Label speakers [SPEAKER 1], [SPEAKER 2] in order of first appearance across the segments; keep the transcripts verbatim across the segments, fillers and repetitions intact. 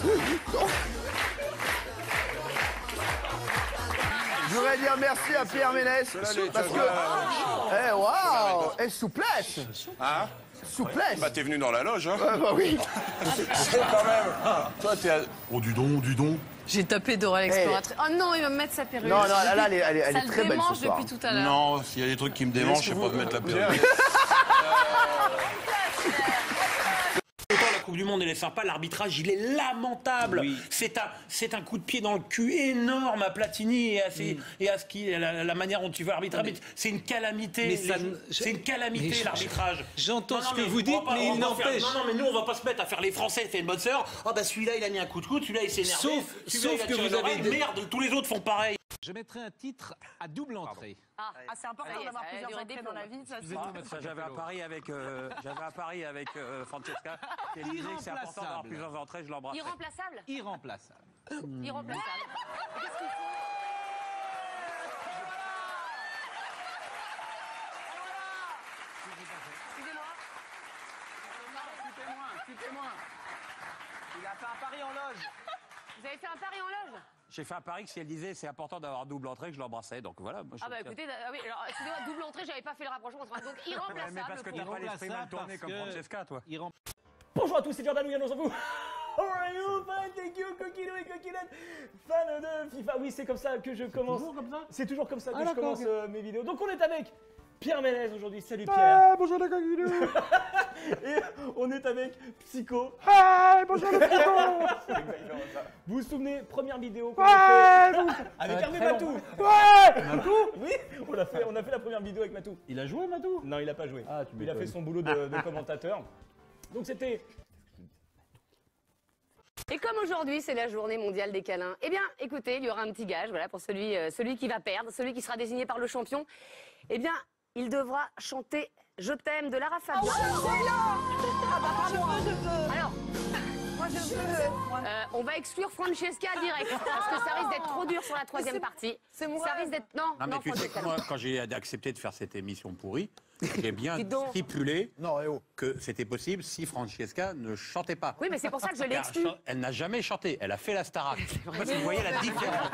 [SPEAKER 1] Je voudrais dire merci à Pierre Ménès parce que... Eh, waouh! Eh, souplesse!
[SPEAKER 2] Hein?
[SPEAKER 1] Souplesse!
[SPEAKER 2] Bah, t'es venu dans la loge, hein?
[SPEAKER 1] Ouais, bah oui.
[SPEAKER 2] C'est quand même... Toi, t'es à...
[SPEAKER 3] Oh, du don, du don.
[SPEAKER 4] J'ai tapé Dora l'exploratrice. Oh non, il va me mettre sa perruque.
[SPEAKER 1] Non, non, là, là, elle est, elle est, elle est
[SPEAKER 4] Ça
[SPEAKER 1] très
[SPEAKER 4] le
[SPEAKER 1] belle
[SPEAKER 4] démange
[SPEAKER 1] ce soir.
[SPEAKER 4] depuis tout à l'heure.
[SPEAKER 3] Non, s'il y a des trucs qui me démangent, je sais pas de mettre la perruque.
[SPEAKER 5] La Coupe du Monde, elle est sympa, l'arbitrage, il est lamentable. Oui. C'est un, c'est un coup de pied dans le cul énorme à Platini et à, ses, mm. et à ce qui, la, la manière dont tu veux arbitrer. Mais c'est une calamité. C'est une calamité, l'arbitrage.
[SPEAKER 6] J'entends ce que vous dites, pas, mais il n'empêche.
[SPEAKER 5] Non, non, mais nous, on va pas se mettre à faire les Français, fait une bonne sœur. Ah, oh, bah celui-là, il a mis un coup de coude, celui-là, il s'est énervé.
[SPEAKER 6] Sauf, sauf que vous avez.
[SPEAKER 5] Des... Merde, tous les autres font pareil.
[SPEAKER 6] Je mettrai un titre à double entrée.
[SPEAKER 7] Ah, ah c'est important d'avoir plusieurs entrées dans la vie. Ça,
[SPEAKER 5] ça, j'avais à Paris avec, euh, j'avais à Paris avec euh, Francesca. Elle disait que c'est important d'avoir plusieurs entrées. Je l'embrasse.
[SPEAKER 7] Irremplaçable.
[SPEAKER 6] Irremplaçable.
[SPEAKER 7] Mmh. Irremplaçable. Qu'est-ce qu'il faut? Excusez-moi.
[SPEAKER 1] Écoutez-moi, écoutez-moi. Il a fait un pari en loge.
[SPEAKER 7] Vous avez fait un pari en loge?
[SPEAKER 5] J'ai fait un pari que si elle disait c'est important d'avoir double entrée, que je l'embrassais. Donc voilà. Moi, je
[SPEAKER 7] ah bah écoutez, ah oui, alors excusez-moi, double entrée, j'avais pas fait le rapprochement. Donc irremplaçable.
[SPEAKER 5] Ouais, mais parce que t'as pas l'esprit mal tourné comme Francesca, toi.
[SPEAKER 8] Irrem... Bonjour à tous, c'est Jordan Williams dans vous. How are you? Fine, thank you, coquino et coquinette. Fan de FIFA. Oui, c'est comme ça que je commence. C'est toujours comme ça? C'est toujours comme ça que ah, je commence euh, mes vidéos. Donc on est avec Pierre Ménès aujourd'hui. Salut Pierre.
[SPEAKER 9] Ah, bonjour les coquino.
[SPEAKER 8] Et on est avec Psycho.
[SPEAKER 9] Ah, bonjour les Psycho.
[SPEAKER 8] C'est exactement ça. Vous vous souvenez, première vidéo qu'on
[SPEAKER 9] ouais,
[SPEAKER 8] a fait avec Hervé Matou.
[SPEAKER 9] Ouais.
[SPEAKER 8] Matou? Oui, on a, fait, on a fait la première vidéo avec Matou.
[SPEAKER 9] Il a joué Matou?
[SPEAKER 8] Non, il a pas joué.
[SPEAKER 9] Ah, tu
[SPEAKER 8] il a fait son boulot de, de commentateur. Donc c'était...
[SPEAKER 7] Et comme aujourd'hui, c'est la journée mondiale des câlins, eh bien, écoutez, il y aura un petit gage, voilà, pour celui, euh, celui qui va perdre, celui qui sera désigné par le champion. Eh bien, il devra chanter « Je t'aime » de Lara Fabian.
[SPEAKER 4] Oh, ah bah, je veux, je veux.
[SPEAKER 7] Alors,
[SPEAKER 4] moi je veux.
[SPEAKER 7] Euh, on va exclure Francesca direct, parce que ça risque d'être trop dur sur la troisième partie.
[SPEAKER 4] C'est moi.
[SPEAKER 7] Ça risque d'être... Non,
[SPEAKER 5] non, mais
[SPEAKER 7] non,
[SPEAKER 5] tu sais que moi, quand j'ai accepté de faire cette émission pourrie, j'ai bien stipulé
[SPEAKER 1] non, eh oh.
[SPEAKER 5] que c'était possible si Francesca ne chantait pas.
[SPEAKER 7] Oui, mais c'est pour ça que je l'ai exclu.
[SPEAKER 5] Elle n'a jamais chanté, elle a fait la Starac. Parce que vous voyez la différence.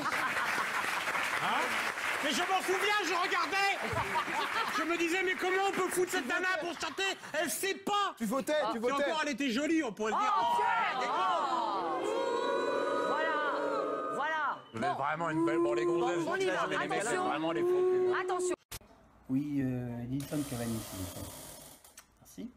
[SPEAKER 5] Hein? Mais je m'en souviens, je regardais. Je me disais, mais comment on peut foutre cette nana pour chanter? Elle sait pas.
[SPEAKER 1] Tu votais,
[SPEAKER 5] oh,
[SPEAKER 1] tu
[SPEAKER 5] si
[SPEAKER 1] votais.
[SPEAKER 5] encore elle était jolie, on pourrait
[SPEAKER 7] oh,
[SPEAKER 5] dire. Oh,
[SPEAKER 7] oh, voilà, voilà.
[SPEAKER 5] Vous êtes vraiment une belle... Bon, les gonzesses,
[SPEAKER 7] bon, on y va.
[SPEAKER 5] les
[SPEAKER 7] Attention.
[SPEAKER 5] vraiment les faux.
[SPEAKER 7] Attention.
[SPEAKER 10] Oui, euh, Edinson Cavani. Merci.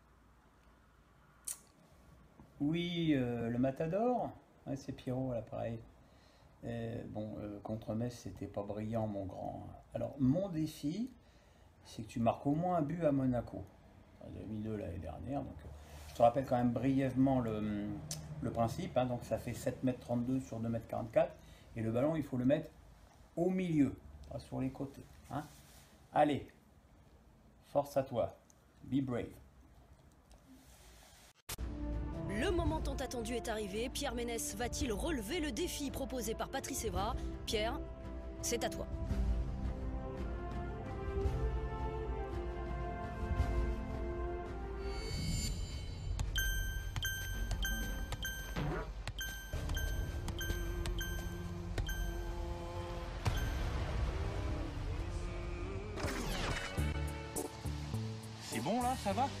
[SPEAKER 10] Oui, euh, le Matador. Ouais, c'est Pierrot à l'appareil. Euh, bon, euh, contre Metz, c'était pas brillant, mon grand. Alors, mon défi, c'est que tu marques au moins un but à Monaco. Tu as mis deux l'année dernière. Donc, euh, je te rappelle quand même brièvement le, le principe. Hein, donc, ça fait sept mètres trente-deux sur deux mètres quarante-quatre. Et le ballon, il faut le mettre au milieu, pas sur les côtés. Hein. Allez, force à toi. Be brave.
[SPEAKER 11] Le moment tant attendu est arrivé. Pierre Ménès va-t-il relever le défi proposé par Patrice Evra? Pierre, c'est à toi.
[SPEAKER 5] C'est bon là, ça va?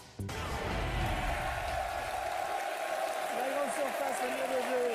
[SPEAKER 8] La grande surface au milieu de jeu.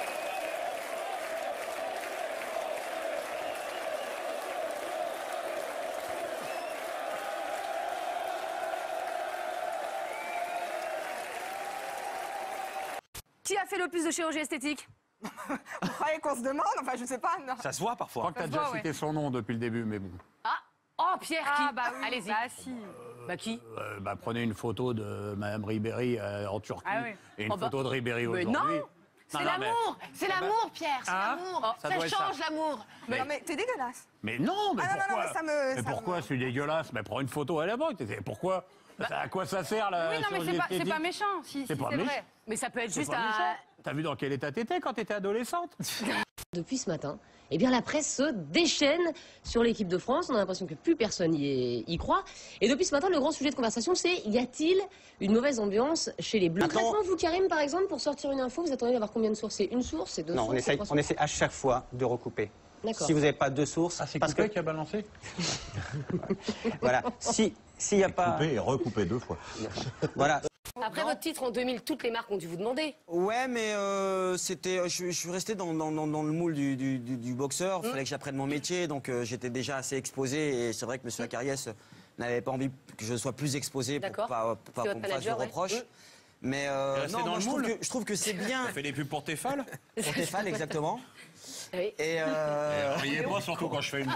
[SPEAKER 7] Qui a fait le plus de chirurgie esthétique?
[SPEAKER 4] Vous croyez qu'on se demande? Enfin, je sais pas. Non.
[SPEAKER 5] Ça se voit parfois. Je crois que t'as déjà cité ouais. son nom depuis le début, mais bon.
[SPEAKER 7] Ah, oh Pierre, qui?
[SPEAKER 4] Ah bah oui.
[SPEAKER 7] Allez-y.
[SPEAKER 4] Bah si.
[SPEAKER 7] Euh, bah qui?
[SPEAKER 5] euh, Bah prenez une photo de Madame Ribéry euh, en Turquie
[SPEAKER 4] ah oui.
[SPEAKER 5] et une
[SPEAKER 7] oh, bah...
[SPEAKER 5] photo de Ribéry aujourd'hui.
[SPEAKER 7] Non, c'est l'amour, mais... c'est l'amour, Pierre, c'est
[SPEAKER 5] hein
[SPEAKER 7] l'amour.
[SPEAKER 5] Oh, ça,
[SPEAKER 7] ça change l'amour.
[SPEAKER 4] Mais... Non mais t'es dégueulasse.
[SPEAKER 5] Mais non, mais
[SPEAKER 4] ah,
[SPEAKER 5] pourquoi?
[SPEAKER 4] Non, non, mais ça me,
[SPEAKER 5] mais
[SPEAKER 4] ça
[SPEAKER 5] pourquoi
[SPEAKER 4] me...
[SPEAKER 5] je suis dégueulasse? Mais prends une photo à la banque. Pourquoi? Bah... À quoi ça sert la
[SPEAKER 4] Oui, non mais c'est pas, pas méchant, si,
[SPEAKER 5] c'est
[SPEAKER 4] si,
[SPEAKER 5] pas méchant.
[SPEAKER 4] vrai.
[SPEAKER 7] Mais ça peut être juste à...
[SPEAKER 5] T'as vu dans quel état t'étais quand t'étais adolescente?
[SPEAKER 7] Depuis ce matin, eh bien la presse se déchaîne sur l'équipe de France. On a l'impression que plus personne y, est- y croit. Et depuis ce matin, le grand sujet de conversation, c'est y a-t-il une mauvaise ambiance chez les Bleus? Concrètement, vous, Karim, par exemple, pour sortir une info, vous attendez d'avoir combien de sources? C'est une source, c'est deux
[SPEAKER 12] Non,
[SPEAKER 7] sources
[SPEAKER 12] on
[SPEAKER 7] c'est
[SPEAKER 12] essaie,
[SPEAKER 7] trois
[SPEAKER 12] on
[SPEAKER 7] sources
[SPEAKER 12] essaie à chaque fois de recouper.
[SPEAKER 7] D'accord.
[SPEAKER 12] Si vous n'avez pas deux sources,
[SPEAKER 3] Ah, c'est
[SPEAKER 12] parce
[SPEAKER 3] Coupé
[SPEAKER 12] que
[SPEAKER 3] qui a balancé
[SPEAKER 12] voilà, si s'il n'y a pas,
[SPEAKER 3] Coupé et recoupé deux fois.
[SPEAKER 12] voilà.
[SPEAKER 7] Après votre titre en deux mille, toutes les marques ont dû vous demander.
[SPEAKER 13] Ouais, mais euh, c'était, je, je suis resté dans, dans, dans, dans le moule du, du, du, du boxeur. Il fallait que j'apprenne mon métier, donc euh, j'étais déjà assez exposé. Et c'est vrai que M. Acariès n'avait pas envie que je sois plus exposé pour
[SPEAKER 7] D'accord.
[SPEAKER 13] pas, pour pas
[SPEAKER 7] C'est
[SPEAKER 13] qu'on me
[SPEAKER 7] votre
[SPEAKER 13] fasse de
[SPEAKER 7] manager, ouais.
[SPEAKER 13] reproches.
[SPEAKER 7] Mm.
[SPEAKER 13] Mais
[SPEAKER 3] T'es
[SPEAKER 13] euh,
[SPEAKER 3] resté
[SPEAKER 13] non,
[SPEAKER 3] dans
[SPEAKER 13] moi,
[SPEAKER 3] le
[SPEAKER 13] je, trouve
[SPEAKER 3] moule
[SPEAKER 13] que, je trouve que c'est bien.
[SPEAKER 3] T'as fait des pubs pour Tefal
[SPEAKER 13] Pour Tefal, exactement.
[SPEAKER 7] Oui.
[SPEAKER 13] Et euh...
[SPEAKER 3] Riez pas surtout quand je fais une balle.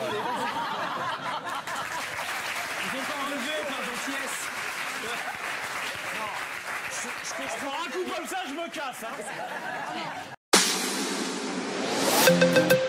[SPEAKER 5] Ils ont pas enlevé ta gentillesse. Je prends un coup comme ça, je me casse. Hein.